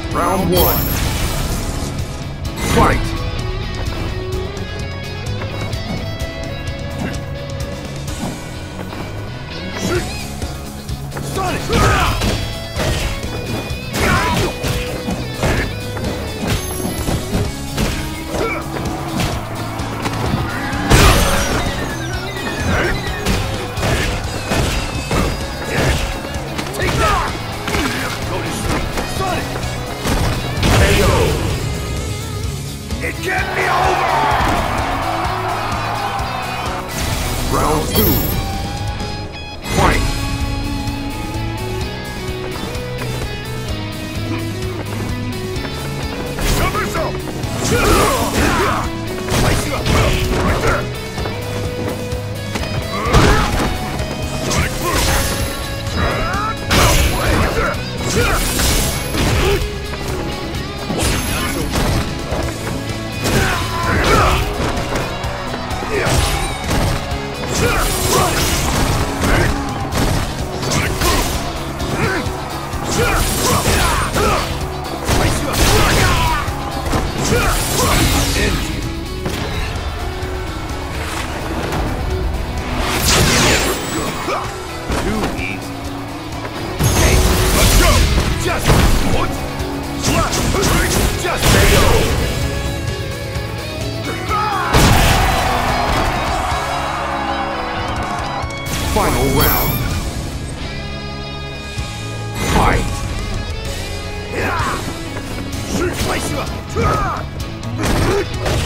Round one. Fight! It can't be over! Round two. Fight! Shove yourself! Slice you up! Right there! Sonic boom! Right there! Too easy. Hey, let's go! Just what? Slash! Just KO! Final round. Fight! Slice you up!